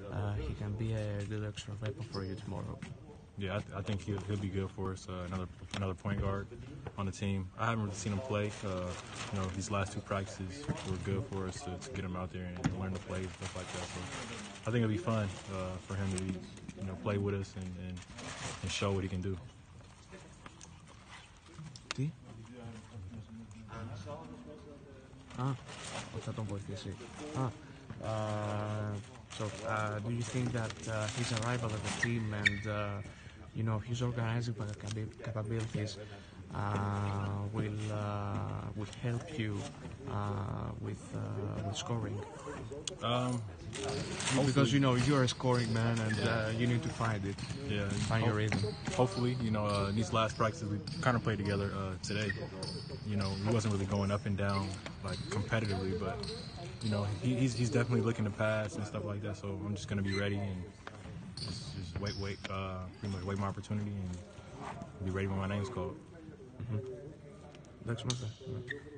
he can be a good extra weapon for you tomorrow. Yeah, I think he'll be good for us. Another point guard on the team. I haven't really seen him play. These last two practices were good for us to get him out there and learn to play and stuff like that. So I think it'll be fun for him to play with us and show what he can do. Τι? Θα τον βοηθήσει. Do you think that his arrival at the team and his organizing capabilities will help you with scoring? Because you're a scoring man and you need to find it. Yeah, find your rhythm. Hopefully, these last practices we kind of played together today. He wasn't really going up and down like competitively, but he's definitely looking to pass and stuff like that. So I'm just gonna be ready and just pretty much wait my opportunity and be ready when my name's called. That's